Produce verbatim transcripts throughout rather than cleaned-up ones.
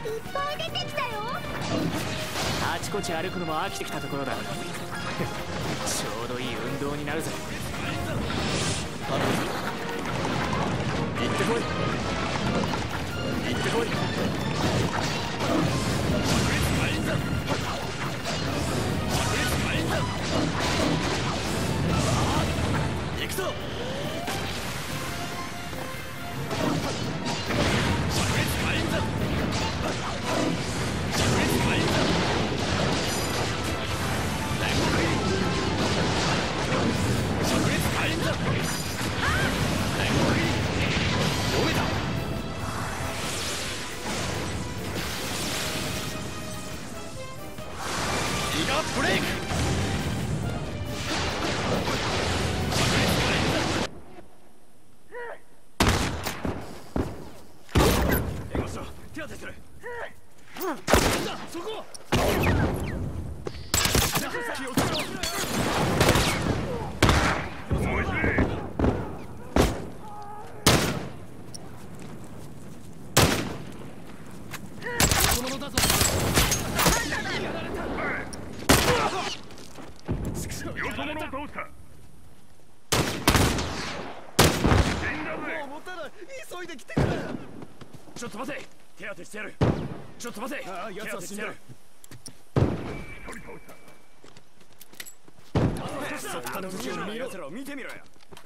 ぱい出てきたよ。 あちこち歩くのも飽きてきたところだ。ちょうどいい運動になるぜ。頼むぞ。行ってこい。行ってこい。行くぞ。ブレイク。援護しろ。手当てする。そこ。気をつけろ。本物だぞ。よそ者を倒した。死んだぜ。もう持たない。急いで来てくれ。ちょっと待て。手当てしてやる。ちょっと待て。ああ、やつは死んだ。一人倒した。そっかの武器を見ろ。奴らを見てみろよ。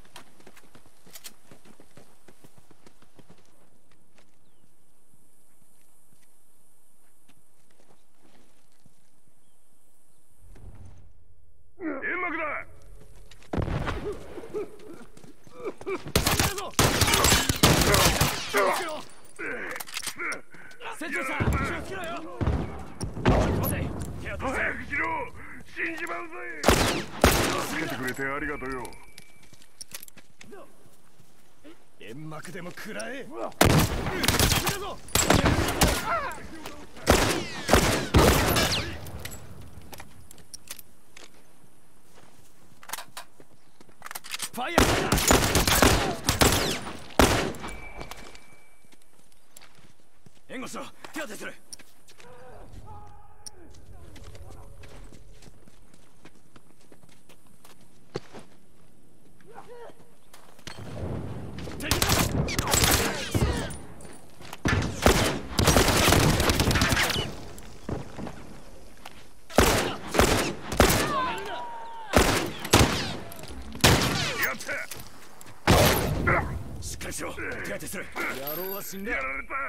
煙幕だ。船長さん、気をつけろよ。ちょっと待て。手当て早くしろ。死んじまうぜ。助けてくれてありがとうよ。煙幕でも食らえ。来るぞ。ファイヤーだ。援護しろ。手当てする。しっかりしろ。手当てする。野郎は死んだ。やられた。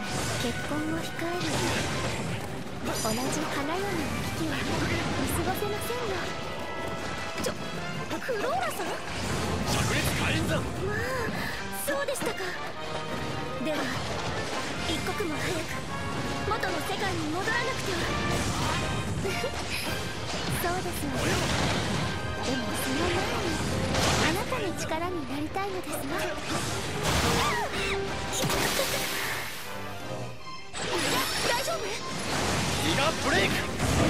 結婚を控える同じ花嫁の危機は見過ごせませんよ。ちょフローラさん。 炸裂火炎山。 まあそうでしたか。では一刻も早く元の世界に戻らなくては。そうですわね。でもその前にあなたの力になりたいのですわ。大丈夫？ ギガブレイク。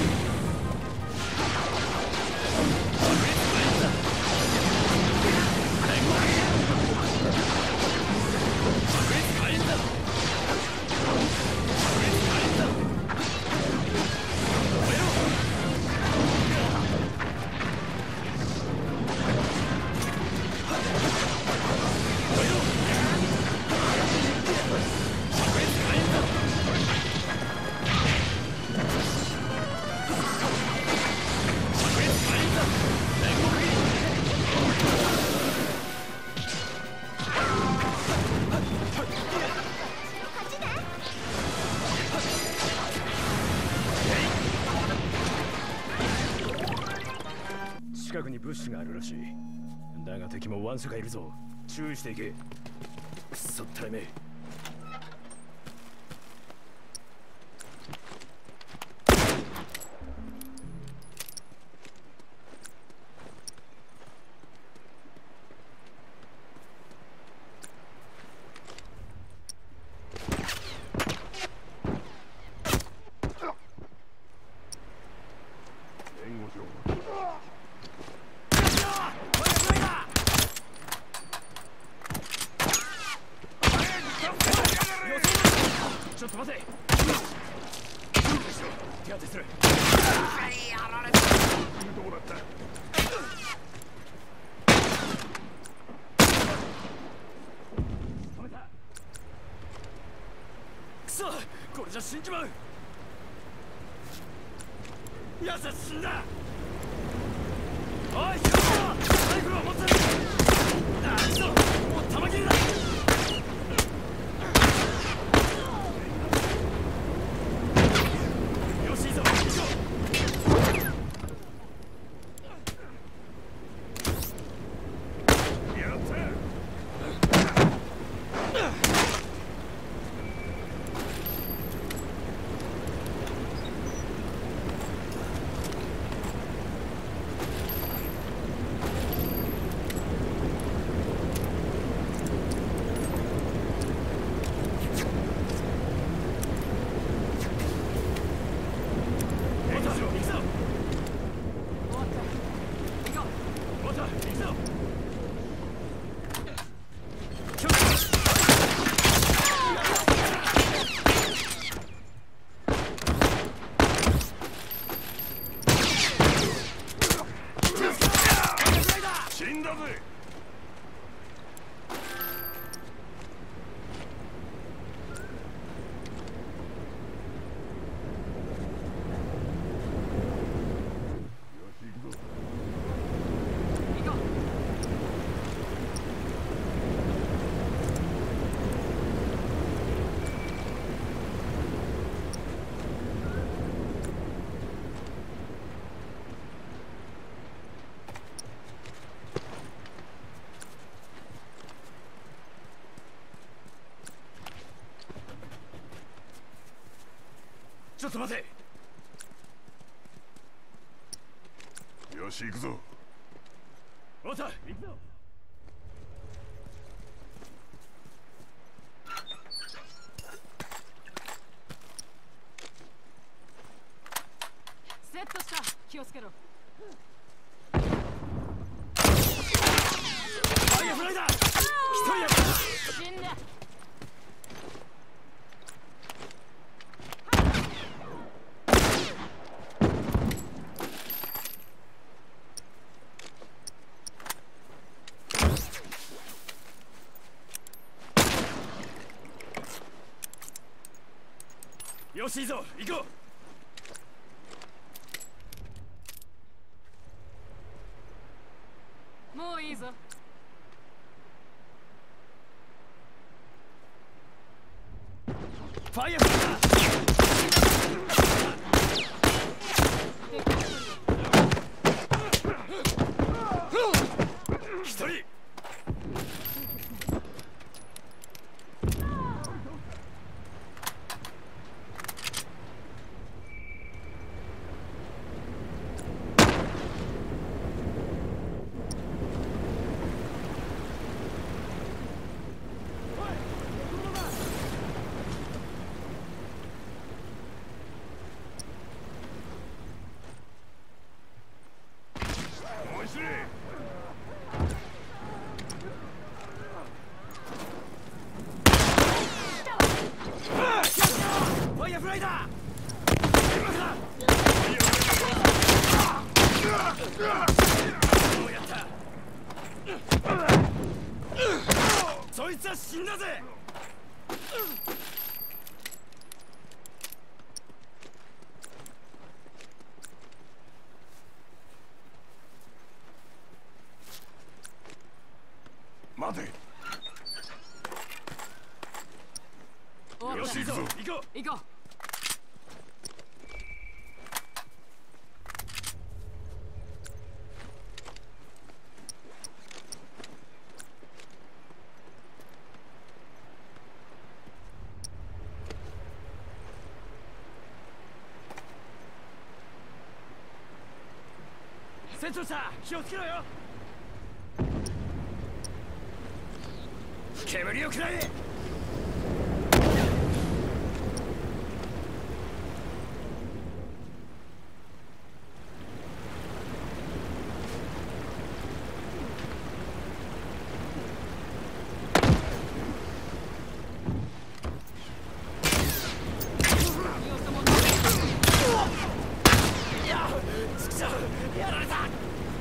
近くに物資があるらしい。だが敵もワンスがいるぞ。注意していけ。くそったれめ。ちょっと待て。手当てする。やられた。どうだった。止めた。くそ、これじゃ死んじまう。やつは死んだ。おい、サイクルを持つ。あっちだ。もう弾切れだ。ちょっと待て。 よし行くぞ。 おた行くぞ。 セットした。気をつけろ。 ファイアフライだ。一人や。 死んだ。 よしいいぞ、行こう。もういいぞ。 フファイアフライだ。一人。そいつは死んだぜ。 待て。 よし、行こう。行こう。 行こう。 船長さん、気をつけろよ。煙をくらえ。やられた。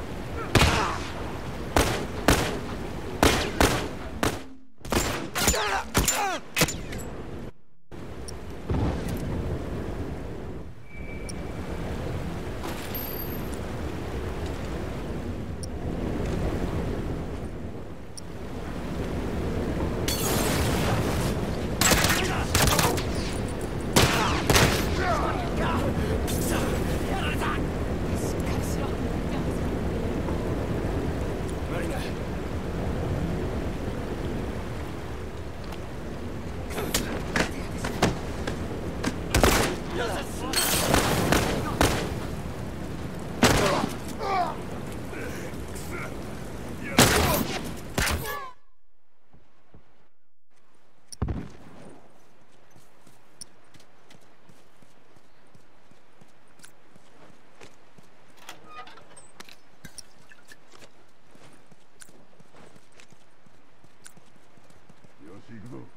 行くぞ。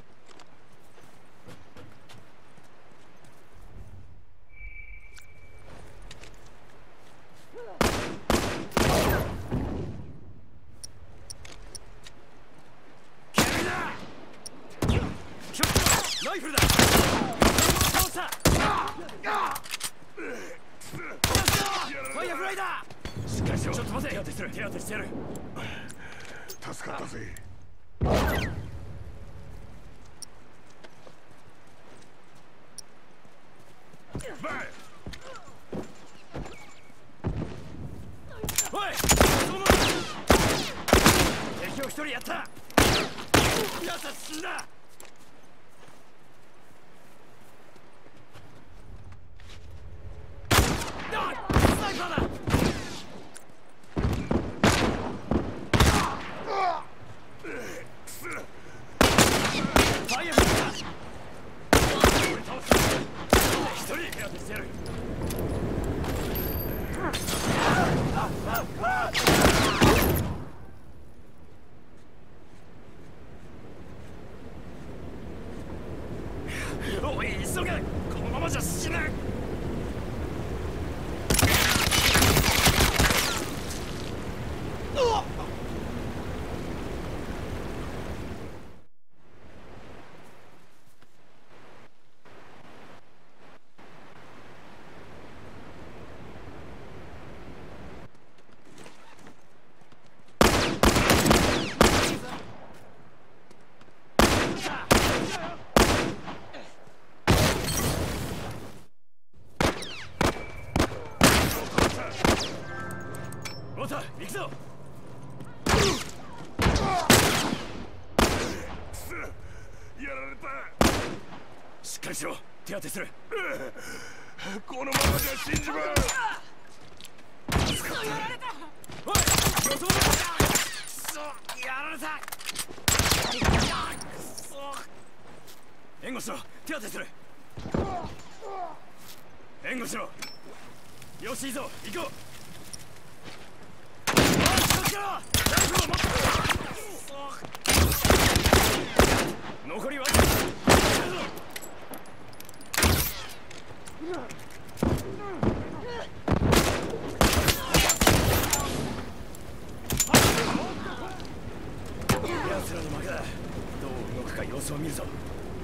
ライフルだ。倒した。ファイアフライだ。しっかりしろ。ちょっと待て。手当てする。手当てしてやる。 助かったぜ。 おい、敵を一人やった。やつは死んだ。スナイパーだ。ファイアフライだ。一人手当てしてやる。おい、急げ。このままじゃ死ぬ。 手当てする。 このままじゃ死んじまう。 やられた。おい、よそ者だ。くそ、やられた。くそ。援護しろ、手当てする。援護しろ。よし、いいぞ、行こう。おい、気をつけろ。ライフルを持って。残りは奴らの負けだ。どう動くか様子を見るぞ。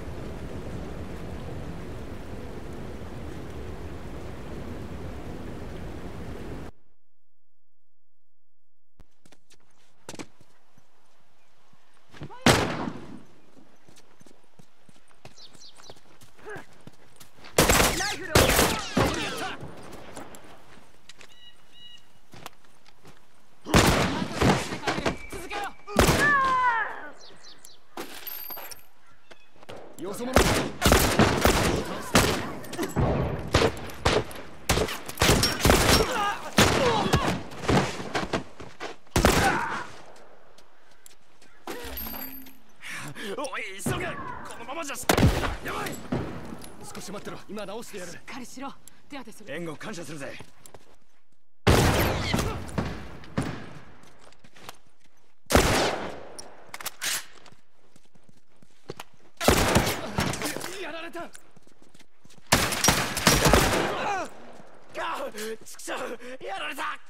よそ者だ。おい、急げ。このままじゃやばい。少し待ってろ、今直してやる。 しっかりしろ。手当てする。 援護感謝するぜ。やられた。ああ、ちくしょう、やられた。